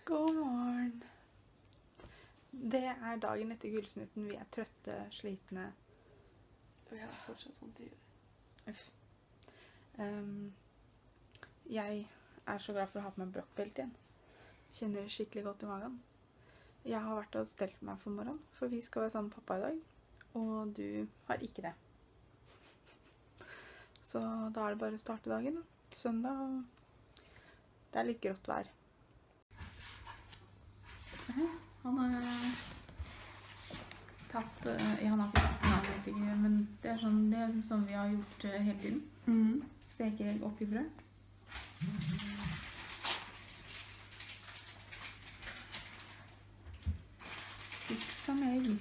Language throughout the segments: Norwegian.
God morgen. Det er dagen etter gullsnutten. Vi er trøtte, slitne. Og jeg har fortsatt vondt i huet. Uff. Jeg er så glad for å ha på meg brokkbelt igjen. Kjenner skikkelig godt i magen. Jeg har vært og stelt meg for morgenen, for vi skal være sammen med pappa i dag. Og du har ikke det. Så da er det bare å starte dagen. Søndag. Det er litt grått vær. Han har tatt, han har fått navnet sikkert, men det er sånn vi har gjort hele tiden. Steker egg oppi brød. Pizza med egg.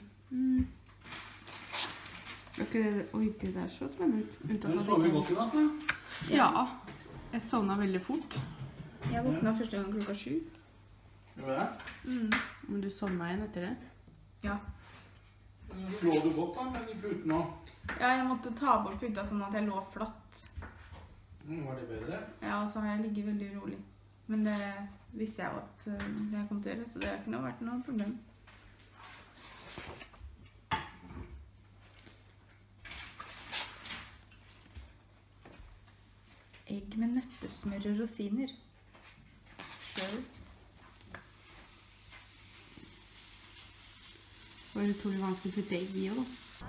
Oi, det der så spennende ut. Du sover godt i natt, da? Ja, jeg sovna veldig fort. Jeg våkna første gang klokka 7. Gjør du det? Men du sovna igjen etter det? Ja. Lå du godt da, med de putene også? Ja, jeg måtte ta bort puta sånn at jeg lå flatt. Var det bedre? Ja, og så har jeg ligget veldig rolig. Men det visste jeg jo at jeg kom til å gjøre, så det har ikke vært noe problem. Egg med nøttesmør og rosiner. Sure. Det var utrolig vanskelig å putte egg i også, da.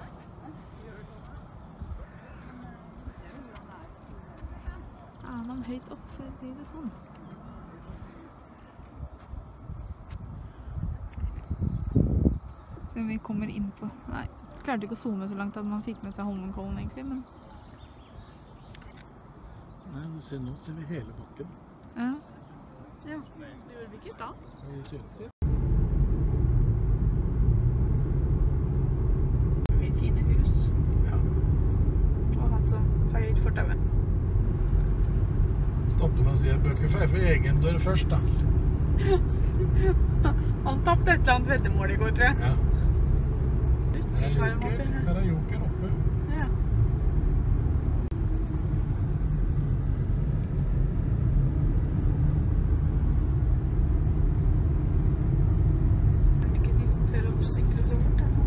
Er man høyt opp, for å si det sånn? Så vi kommer inn på... Nei, klarte ikke å zoome så langt at man fikk med seg Holmenkollen egentlig, men... Nei, men se, nå ser vi hele bakken. Ja. Ja, det gjorde vi ikke i stad. Vi kjører til. Mye fine hus. Ja. Og han som feier fortauet. Stoppen og sier, bør ikke feie for egen dør først, da. Han tappte et eller annet veddemål i går, tror jeg. Ja. Her er joker oppe. Ja. Er det ikke de som tør å sykle så fort, da?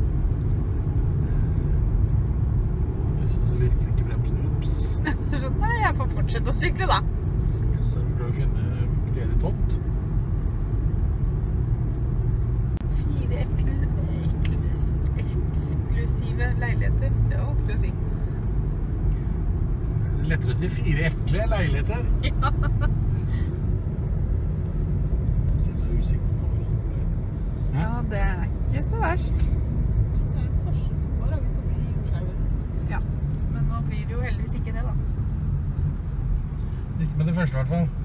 Så virker ikke bremsen. Ups. Så nei, jeg får fortsette å sykle, da. Så er det å finne ledig tomt. 4 eksklusive leiligheter. Det var vanskelig å si. Det er lettere å si 4 ekle leiligheter. Ja. Jeg ser det er usikker på hverandre. Ja, det er ikke så verst. Det er en Porsche som går, hvis det blir jordskjelver. Ja, men nå blir det jo heldigvis ikke det, da. Ikke med det første, i hvert fall.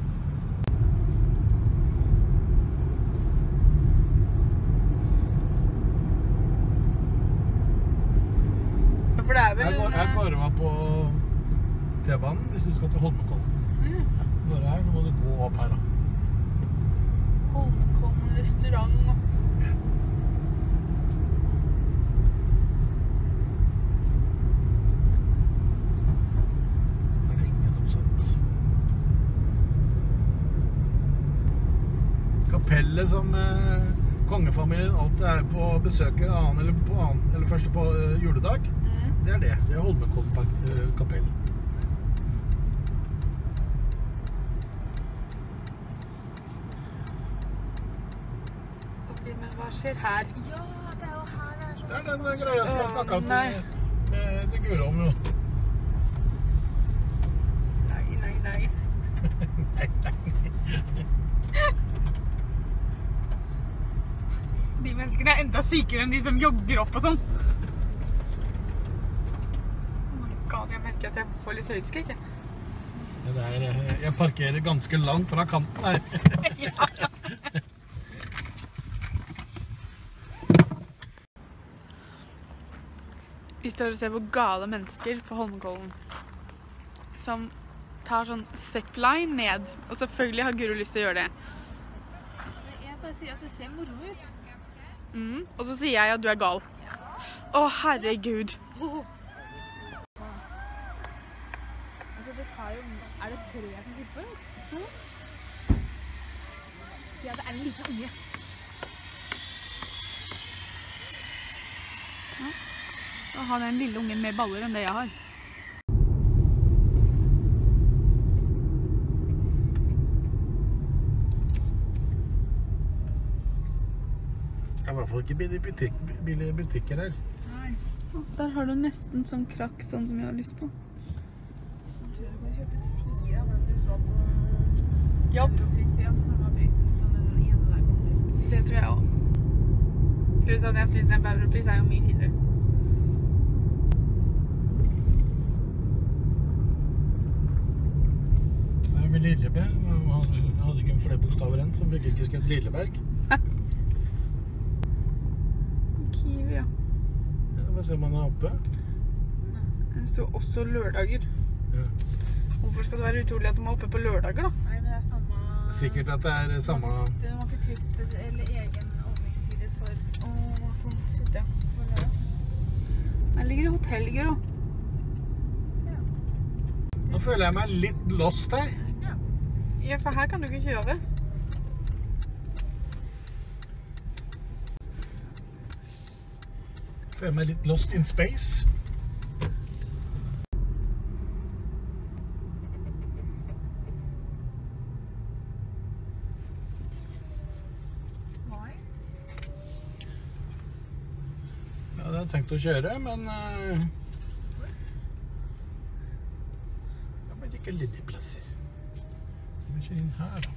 For det er vel... Her går det på T-banen hvis du skal til Holmenkollen. Bare her, så må du gå opp her da. Holmenkollen restaurant og... Det er ingen som sett. Kapellet som kongefamilien alltid er på besøker eller første på juledag. Det er det. Det er Holmenkollen kapell. Ok, men hva skjer her? Ja, det er jo her det er sånn... Det er den greia som jeg snakket om Nei. til Guro om jo. Nei. Nei. De menneskene er enda sykere enn de som jogger opp og sånn. Oh my god, jeg merker at jeg får litt høydeskrekk, jeg. Jeg parkerer ganske langt fra kanten her. Vi står og ser på gale mennesker på Holmenkollen som tar sånn zipline ned, og selvfølgelig har Guro lyst til å gjøre det. Jeg bare sier at det ser moro ut. Og så sier jeg at du er gal. Å, herregud. Altså, det tar jo... Er det 3 som sitter på? 2? Ja, det er en liten unge. Ja. Da har den lille ungen mer baller enn det jeg har. Det er i hvert fall ikke billige butikker her. Nei. Der har du nesten sånn krakk, sånn som jeg har lyst på. Jeg tror du kan kjøpe ut 4 av den du så på Europris-bia på samme prisen som den ene der koster. Det tror jeg også. Pluss at jeg synes den på Europris er jo mye finere. Det er vel Lilleberg. Jeg hadde ikke flere bokstaver enn, så fikk ikke skrevet Lilleberg. Kiwi, ja. Ja, hva ser man er oppe? Det står også lørdager. Ja. Hvorfor skal det være utrolig at de er oppe på lørdager, da? Nei, men det er samme... Sikkert at det er samme... Du må ikke trykke spesielle egen åpningstider for... Åh, sånn sitter jeg. Hvor er det? Her ligger det hotellger også. Nå føler jeg meg litt lost her. Ja, for her kan du ikke kjøre. Jeg føler meg litt lost in space. Nei. Ja, jeg hadde tenkt å kjøre, men... Det blir ikke ledige plasser. Vi må kjøre inn her, da.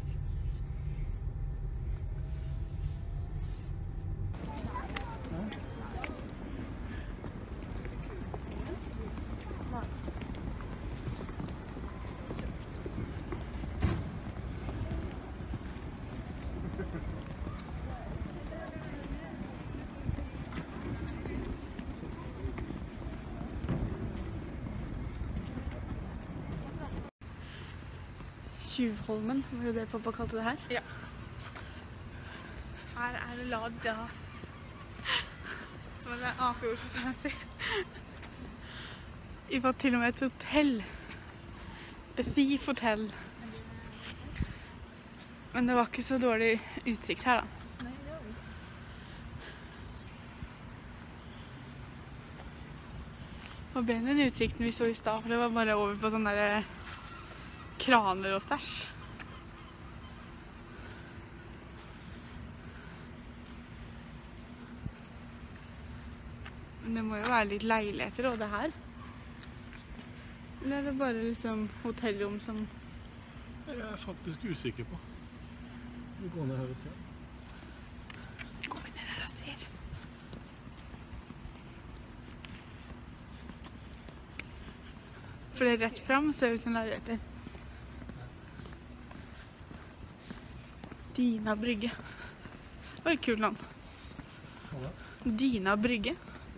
Tjuvholmen, var det det pappa kalte det her? Ja. Her er det Ladja. Som er det annet ord for fancy. Vi var til og med et hotell. The Thief Hotel. Men det var ikke så dårlig utsikt her da. Nei, det var vi. Det var bedre enn utsikten vi så i stad, for det var bare over på sånne der kraner og stæsj. Men det må jo være litt leiligheter og det her. Eller er det bare liksom hotellrom som... Jeg er faktisk usikker på. Vi går ned her og ser. Går vi ned her og ser. For det er rett frem ser ut som leiligheter. Dina Brygge. Det var et kult navn. Dina Brygge.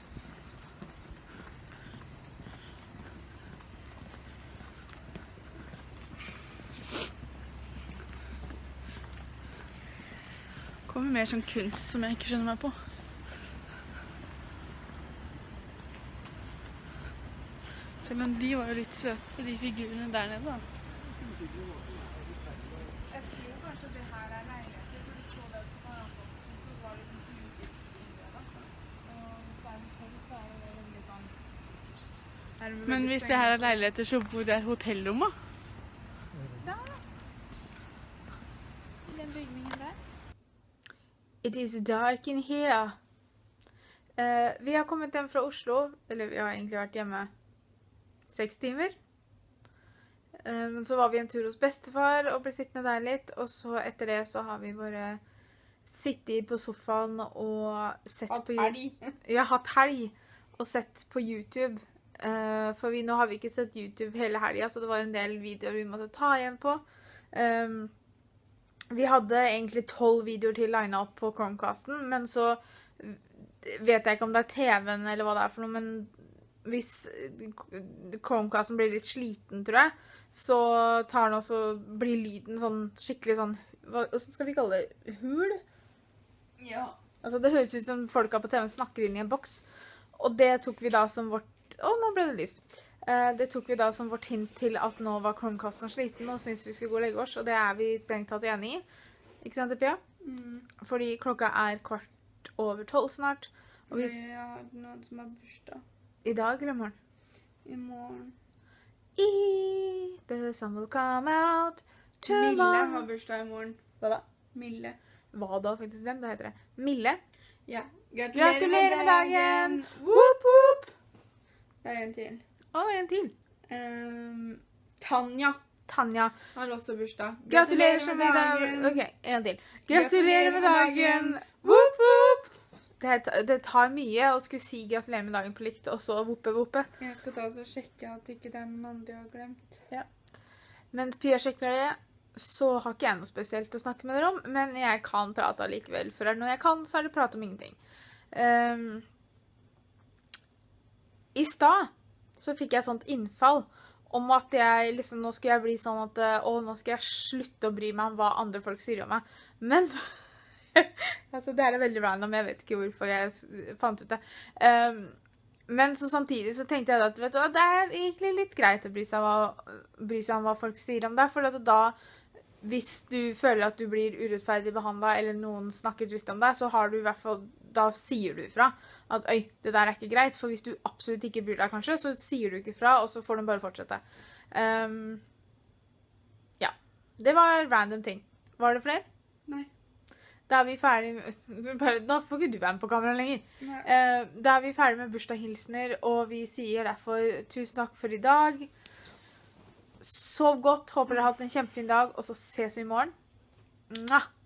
Kommer mer sånn kunst som jeg ikke skjønner meg på. Selv om de var jo litt søte, de figurene der nede da. Jeg tror kanskje det her er leiligheter, for vi så det på hverandre, så var det sånn ulikt innredet. Og hvis det er hotell, så er det veldig sånn... Men hvis det her er leiligheter, så hvor er hotellrommet? Der da. I den bygningen der. It is dark in here. Vi har kommet hjem fra Oslo, eller vi har egentlig vært hjemme 6 timer. Men så var vi en tur hos bestefar og ble sittende der litt, og så etter det så har vi bare sittet på sofaen og sett på YouTube. Ja, hatt helg og sett på YouTube. For nå har vi ikke sett YouTube hele helgen, så det var en del videoer vi måtte ta igjen på. Vi hadde egentlig 12 videoer til linet opp på Chromecasten, men så vet jeg ikke om det er TV-en eller hva det er for noe, men hvis Chromecasten blir litt sliten, tror jeg, så tar den også, blir lyden sånn skikkelig sånn, hva skal vi kalle det? Hul? Ja. Altså det høres ut som folka på TV snakker inn i en boks, og det tok vi da som vårt, nå ble det lyst. Det tok vi da som vårt hint til at nå var Chromecasten sliten og syntes vi skulle gå og legge oss, og det er vi strengt tatt enig i. Ikke sant, Pia? Fordi klokka er 11:15 snart. Og hvis Jeg har noen som har bursdag i dag eller i morgen? i morgen. The sun will come out Mille tomorrow. har bursdag i morgen. Hva da? Mille. Hva da, faktisk? Hvem? Det heter det. Mille. Ja. Gratulerer med dagen! Whoop, whoop! Det er en til. Å, det er en til. Tanja Tanja. har også bursdag. Gratulerer så mye dagen. Ok, en til. Gratulerer med dagen! Whoop, whoop! Det tar mye å skulle si gratulerer med dagen på likt, og så whoope, whoope. Jeg skal ta og sjekke at ikke det er noen andre jeg har glemt. Mens Pia sjekker det, så har ikke jeg noe spesielt å snakke med dere om, men jeg kan prate allikevel, for når jeg kan, så er det prat om ingenting. I stad så fikk jeg et sånt innfall om at jeg liksom, nå skulle jeg bli sånn at, nå skal jeg slutte å bry meg om hva andre folk sier om meg. Men, altså det er veldig random, jeg vet ikke hvorfor jeg fant ut det. Men så samtidig så tenkte jeg at, vet du hva, det er egentlig litt greit å bry seg om hva folk sier om deg, for at da, hvis du føler at du blir urettferdig behandlet, eller noen snakker dritt om deg, så har du i hvert fall, da sier du fra at, øy, det der er ikke greit, for hvis du absolutt ikke bryr deg kanskje, så sier du ikke fra, og så får du bare fortsette. Ja, det var random ting. Var det flere? Nei. Da er vi ferdig med, nå får ikke du være med på kamera lenger. Da er vi ferdig med bursdagshilsener, og vi sier derfor tusen takk for i dag. Sov godt, håper dere har hatt en kjempefin dag, og så ses vi i morgen. Mwah!